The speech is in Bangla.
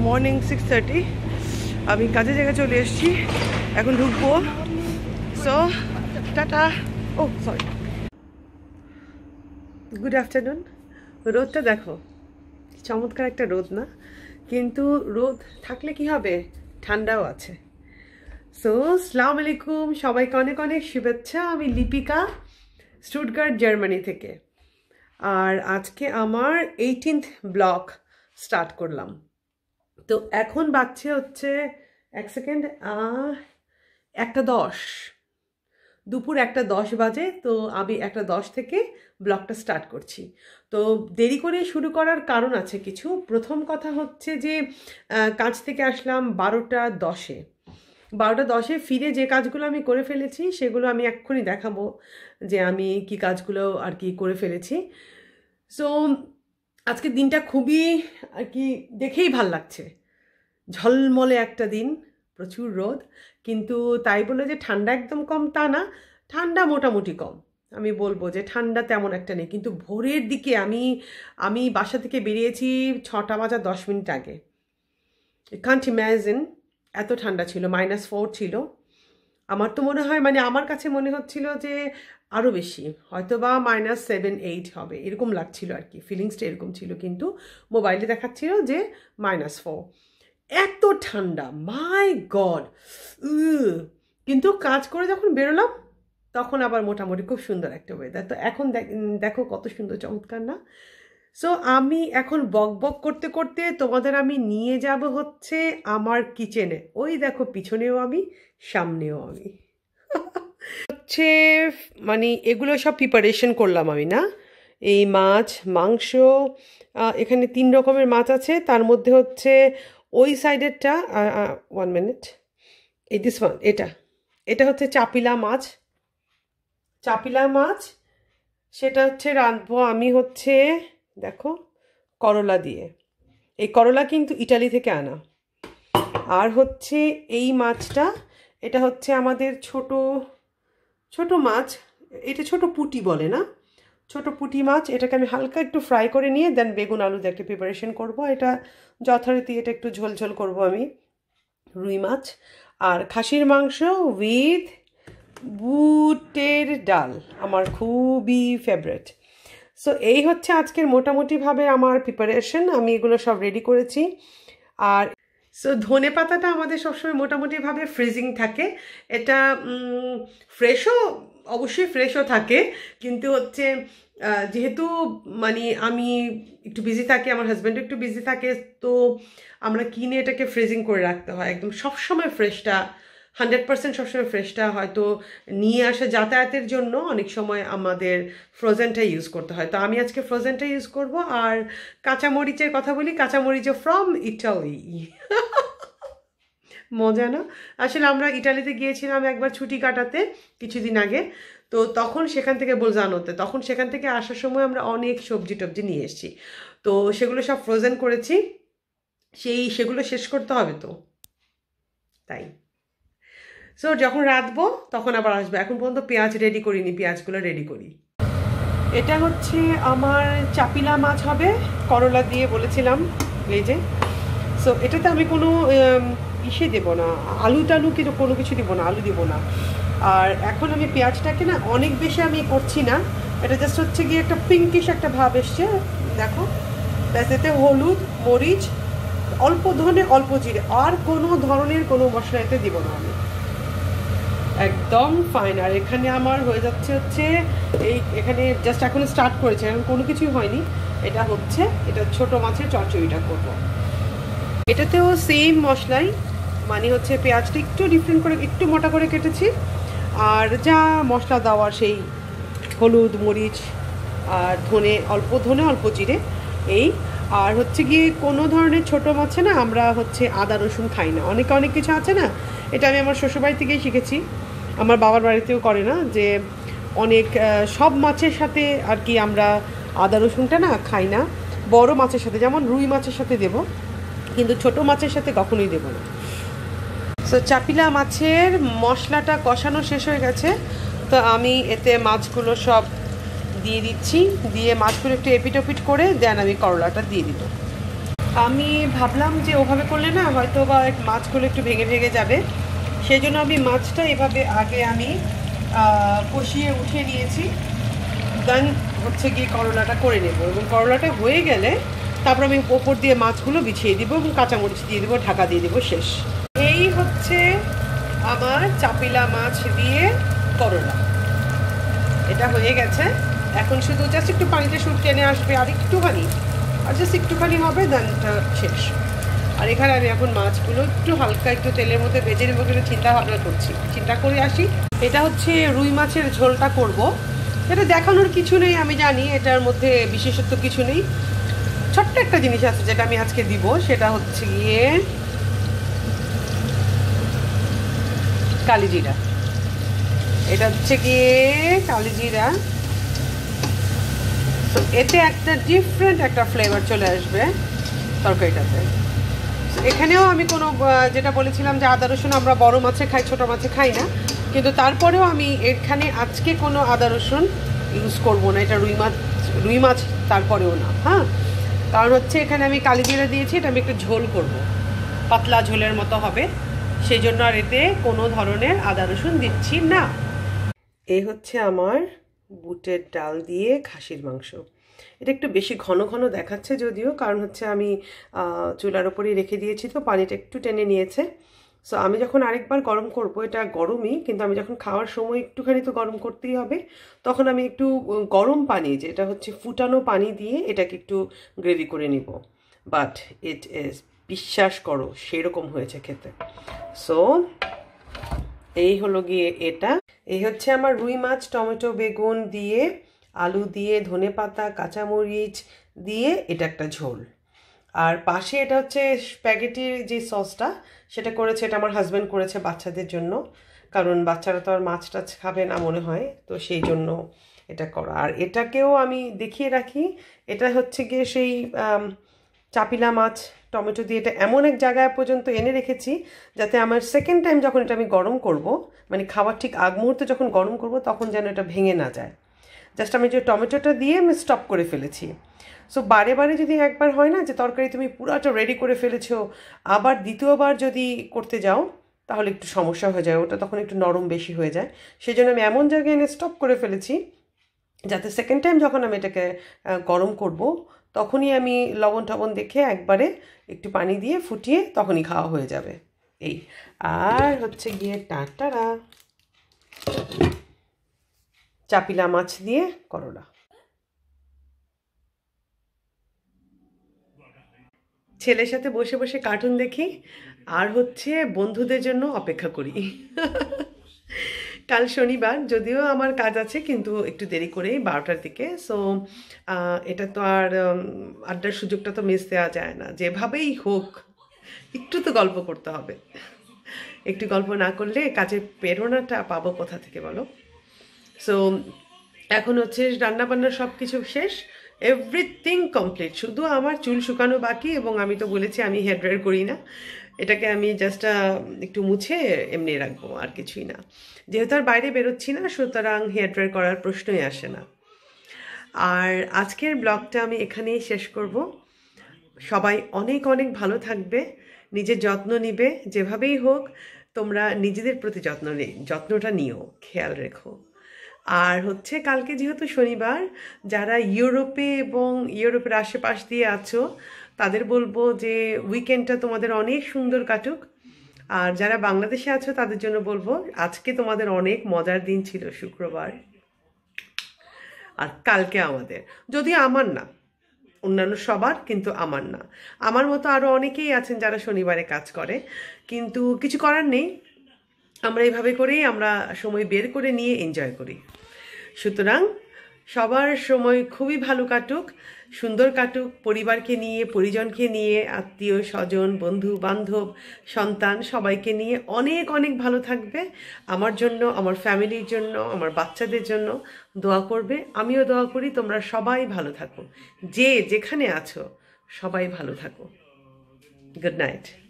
মর্নিং 6:30 আমি কাজে জায়গায় চলে এসেছি এখন ঢুকবো সো টাটা ও সরি গুড আফটারনুন রোদটা দেখো চমৎকার একটা রোদ না কিন্তু রোদ থাকলে কি হবে ঠান্ডাও আছে সো আসসালামু আলাইকুম সবাইকে অনেক অনেক শুভেচ্ছা আমি লিপিকা স্টুটগার্ট জার্মানি থেকে আর আজকে আমার 18th ব্লগ স্টার্ট করলাম তো এখন বাজছে হচ্ছে এক সেকেন্ড 1:10 দুপুর 1:10 বাজে তো আমি 1:10 থেকে ব্লগটা স্টার্ট করছি তো দেরি করে শুরু করার কারণ আছে কিছু প্রথম কথা হচ্ছে যে কাজ থেকে আসলাম 12:10 ফিরে যে কাজগুলো আমি করে ফেলেছি সেগুলো আমি এক্ষুনি দেখাবো যে আমি কি কাজগুলো আর কি করে ফেলেছি সো আজকের দিনটা খুবই আর কি দেখেই ভাল লাগছে ঝলমলে একটা দিন প্রচুর রোদ কিন্তু তাই বলে যে ঠান্ডা একদম কম তা না ঠান্ডা মোটামুটি কম আমি বলবো যে ঠান্ডা তেমন একটা নেই কিন্তু ভোরের দিকে আমি বাসা থেকে বেরিয়েছি 6:10 আগে কান্ট ইম্যাজিন এত ঠান্ডা ছিল -4 ছিল আমার তো মনে হয় মানে আমার কাছে মনে হচ্ছিল যে আরও বেশি হয়তো বা -7-8 হবে এরকম লাগছিল আর কি ফিলিংসটা এরকম ছিল কিন্তু মোবাইলে দেখাচ্ছিল যে -4 এত ঠান্ডা মাই গড কিন্তু কাজ করে যখন বেরোলাম তখন আবার মোটামুটি খুব সুন্দর একটা ওয়েদার তো এখন দেখো কত সুন্দর চমৎকার না সো আমি এখন বক করতে করতে তোমাদের আমি নিয়ে যাব হচ্ছে আমার কিচেনে ওই দেখো পিছনেও আমি সামনেও আমি হচ্ছে মানে এগুলো সব প্রিপারেশন করলাম আমি না এই মাছ মাংস এখানে 3 রকমের মাছ আছে তার মধ্যে হচ্ছে ওই সাইডেরটা 1 মিনিট এই দিস ওয়ান এটা হচ্ছে চাপিলা মাছ সেটা হচ্ছে রাঁধবো আমি হচ্ছে দেখো করলা দিয়ে এই করলা কিন্তু ইটালি থেকে আনা আর হচ্ছে এই মাছটা এটা হচ্ছে আমাদের ছোট মাছ এটা ছোট পুঁটি বলে না ছোট পুঁটি মাছ এটাকে আমি হালকা একটু ফ্রাই করে নিয়ে দেন বেগুন আলু দিয়ে একটা প্রিপারেশন করব এটা যথারীতি এটা একটু ঝোল করব আমি রুই মাছ আর খাসির মাংস উইথ বুটের ডাল আমার খুবই ফেভারিট সো এই হচ্ছে আজকের মোটামুটিভাবে আমার প্রিপারেশন আমি এগুলো সব রেডি করেছি আর সো ধনে পাতাটা আমাদের সবসময় মোটামুটিভাবে ফ্রিজিং থাকে এটা অবশ্যই ফ্রেশও থাকে কিন্তু হচ্ছে যেহেতু মানে আমি একটু বিজি থাকি আমার হাজব্যান্ড একটু বিজি থাকে তো আমরা কিনে এটাকে ফ্রিজিং করে রাখতে হয় একদম সবসময় ফ্রেশটা 100% সবসময় ফ্রেশটা হয়তো নিয়ে আসা যাতায়াতের জন্য অনেক সময় আমাদের ফ্রোজেনটা ইউজ করতে হয় তো আমি আজকে ফ্রোজেনটা ইউজ করব আর কাঁচামরিচের কথা বলি কাঁচামরিচ ফ্রম ইটালি মজা না আসলে আমরা ইটালিতে গিয়েছিলাম একবার ছুটি কাটাতে কিছুদিন আগে তো তখন সেখান থেকে তখন সেখান থেকে আসার সময় আমরা অনেক সবজি টবজি নিয়ে এসেছি তো সেগুলো সব ফ্রোজেন করেছি সেগুলো শেষ করতে হবে তো তাই সো যখন রাঁধবো তখন আবার আসবো এখন পর্যন্ত পেঁয়াজ রেডি করিনি পেঁয়াজগুলো রেডি করি এটা হচ্ছে আমার চাপিলা মাছ হবে করলা দিয়ে বলেছিলাম এই যে সো এটাতে আমি কোনো ইসে দেবো না আলু টালু কিন্তু কোনো কিছু দেবো না আলু দেবো না আর এখন আমি পেঁয়াজটাকে না অনেক বেশি আমি করছি না এটা জাস্ট হচ্ছে গিয়ে একটা পিঙ্কিশ একটা ভাব এসছে দেখো ব্যাস এতে হলুদ মরিচ অল্প ধনে অল্প জিরে আর কোনো ধরনের কোনো মশলা এতে দিব না আমি একদম ফাইন আর এখানে আমার হয়ে যাচ্ছে হচ্ছে এখানে জাস্ট এখন স্টার্ট করেছে এখন কোনো কিছুই হয়নি এটা ছোট মাছের চচ্চড়িটা করব এটাতেও সেম মশলাই মানে হচ্ছে পেঁয়াজটা একটু ডিফারেন্ট করে একটু মোটা করে কেটেছি আর যা মশলা দেওয়ার সেই হলুদ মরিচ আর ধনে অল্প জিরে এই আর হচ্ছে গিয়ে কোনো ধরনের ছোটো মাছে না আমরা হচ্ছে আদা রসুন খাই না অনেক কিছু আছে না এটা আমি আমার শ্বশুরবাড়ি থেকেই শিখেছি আমার বাবার বাড়িতেও করে না যে অনেক সব মাছের সাথে আর কি আমরা আদা রসুনটা না খাই না বড় মাছের সাথে যেমন রুই মাছের সাথে দেব কিন্তু ছোট মাছের সাথে কখনোই দেব না সো চাপিলা মাছের মশলাটা কষানো শেষ হয়ে গেছে তো আমি এতে মাছগুলো সব দিয়ে দিচ্ছি দিয়ে মাছগুলো একটু এপিট ওপিট করে দেন আমি করলাটা দিয়ে দিব আমি ভাবলাম যে ওভাবে করলে না হয়তো বা মাছগুলো একটু ভেঙে ভেঙে যাবে, সেই জন্য আমি মাছটা এভাবে আগে আমি কষিয়ে উঠিয়ে নিয়েছি। দেন হচ্ছে গিয়ে করলাটা করে নেব, এবং করলাটা হয়ে গেলে তারপর আমি ওপর দিয়ে মাছগুলো বিছিয়ে দিব এবং কাঁচামরিচ দিয়ে দেবো, ঢাকা দিয়ে দেবো, শেষ। এই হচ্ছে আমার চাপিলা মাছ দিয়ে করলা, এটা হয়ে গেছে। এখন শুধু জাস্ট একটু পানিতে সুপ টেনে আসবে, আর একটুখানি, আর জাস্ট একটুখানি হবে, দেন এটা শেষ। আর এখানে আমি এখন মাছগুলো একটু হালকা একটু তেলের মধ্যে ভেজে নেবো বলে চিন্তা ভাবনা করছি, চিন্তা করে আসি। এটা হচ্ছে রুই মাছের ঝোলটা করব। এটা দেখানোর কিছু নেই, আমি জানি এটার মধ্যে বিশেষত্ব কিছু নেই। ছোট্ট একটা জিনিস আছে যেটা আমি আজকে দিব, সেটা হচ্ছে গিয়ে কালিজিরা। এটা হচ্ছে গিয়ে কালিজিরা, তো এতে একটা ডিফারেন্ট একটা ফ্লেভার চলে আসবে তরকারিটাতে। এখানেও আমি কোনো যেটা বলেছিলাম যে আদা রসুন আমরা বড় মাছে খাই, ছোটো মাছে খাই না, কিন্তু তারপরেও আমি এখানে আজকে কোনো আদা রসুন ইউজ করব না। এটা রুই মাছ তারপরেও না, হ্যাঁ, কারণ হচ্ছে এখানে আমি কালিজিরা দিয়েছি, এটা আমি একটু ঝোল করব, পাতলা ঝোলের মতো হবে, সেই জন্য আর এতে কোনো ধরনের আদা রসুন দিচ্ছি না। এই হচ্ছে আমার বুটের ডাল দিয়ে খাসির মাংস। এটা একটু বেশি ঘন ঘন দেখাচ্ছে যদিও, কারণ হচ্ছে আমি চুলার ওপরেই রেখে দিয়েছি, তো পানিটা একটু টেনে নিয়েছে। সো আমি যখন আরেকবার গরম করব, এটা গরমই, কিন্তু আমি যখন খাওয়ার সময় একটুখানি তো গরম করতেই হবে, তখন আমি একটু গরম পানি, যেটা হচ্ছে ফুটানো পানি দিয়ে এটাকে একটু গ্রেভি করে নিব। বাট ইট ইজ, বিশ্বাস করো, সেরকম হয়েছে খেতে। সো এই হলো গিয়ে এটা। এই হচ্ছে আমার রুই মাছ টমেটো বেগুন দিয়ে, আলু দিয়ে, ধনেপাতা, কাঁচামরিচ দিয়ে এটা একটা ঝোল। আর পাশে এটা হচ্ছে স্প্যাগেটির যে সসটা, সেটা করেছে, এটা আমার হাজব্যান্ড করেছে বাচ্চাদের জন্য, কারণ বাচ্চারা তো আর মাছ টাছ খাবে না মনে হয়, তো সেই জন্য এটা করা। আর এটাকেও আমি দেখিয়ে রাখি, এটা হচ্ছে গিয়ে সেই চাপিলা মাছ টমেটো দিয়ে এটা এমন এক জায়গায় পর্যন্ত এনে রেখেছি যাতে আমার সেকেন্ড টাইম যখন এটা আমি গরম করব, মানে খাবার ঠিক আগ মুহূর্তে যখন গরম করব, তখন যেন এটা ভেঙে না যায়। জাস্ট আমি যে টমেটোটা দিয়ে আমি স্টপ করে ফেলেছি। সো বারে বারে যদি একবার হয় না যে তরকারি তুমি পুরোটা রেডি করে ফেলেছো, আবার দ্বিতীয়বার যদি করতে যাও তাহলে একটু সমস্যা হয়ে যায়, ওটা তখন একটু নরম বেশি হয়ে যায়। সেই জন্য আমি এমন জায়গায় এনে স্টপ করে ফেলেছি যাতে সেকেন্ড টাইম যখন আমি এটাকে গরম করব, তখনই আমি লবণ টবণ দেখে একবারে একটু পানি দিয়ে ফুটিয়ে তখনই খাওয়া হয়ে যাবে। এই আর হচ্ছে গিয়ে টাটারা চাপিলা মাছ দিয়ে করলা। ছেলের সাথে বসে বসে কার্টুন দেখি, আর হচ্ছে বন্ধুদের জন্য অপেক্ষা করি। কাল শনিবার, যদিও আমার কাজ আছে কিন্তু একটু দেরি করেই 12টার দিকে। সো এটা তো আর আড্ডার সুযোগটা তো মিস দেওয়া যায় না, যেভাবেই হোক একটু তো গল্প করতে হবে। একটু গল্প না করলে কাজের প্রেরণাটা পাবো কোথা থেকে বলো? সো এখন হচ্ছে রান্না বান্না সব কিছু শেষ, এভরিথিং কমপ্লিট, শুধু আমার চুল শুকানো বাকি। এবং আমি তো বলেছি আমি হেয়ার ড্রায়ার করি না, এটাকে আমি জাস্ট একটু মুছে এমনি রাখবো, আর কিছুই না। যেহেতু আর বাইরে বেরোচ্ছি না, সুতরাং হেয়ার ড্রায়ার করার প্রশ্নই আসে না। আর আজকের ব্লগটা আমি এখানেই শেষ করব। সবাই অনেক অনেক ভালো থাকবে, নিজের যত্ন নিবে, যেভাবেই হোক তোমরা নিজেদের প্রতি যত্নটা নিও, খেয়াল রেখো। আর হচ্ছে কালকে যেহেতু শনিবার, যারা ইউরোপে এবং ইউরোপের আশেপাশ দিয়ে আছো তাদের বলবো যে উইকেন্ডটা তোমাদের অনেক সুন্দর কাটুক। আর যারা বাংলাদেশে আছো তাদের জন্য বলবো আজকে তোমাদের অনেক মজার দিন ছিল, শুক্রবার। আর কালকে আমাদের, যদিও আমার না, অন্যান্য সবার, কিন্তু আমার না। আমার মতো আরও অনেকেই আছেন যারা শনিবারে কাজ করে, কিন্তু কিছু করার নেই, আমরা এইভাবে করেই আমরা সময় বের করে নিয়ে এনজয় করি। সুতরাং সবার সময় খুবই ভালো কাটুক, সুন্দর কাটুক, পরিবারকে নিয়ে, পরিজনকে নিয়ে, আত্মীয় স্বজন, বন্ধু বান্ধব, সন্তান, সবাইকে নিয়ে অনেক অনেক ভালো থাকবে। আমার জন্য, আমার ফ্যামিলির জন্য, আমার বাচ্চাদের জন্য দোয়া করবে। আমিও দোয়া করি তোমরা সবাই ভালো থাকো, যে যেখানে আছো সবাই ভালো থাকো। Good night.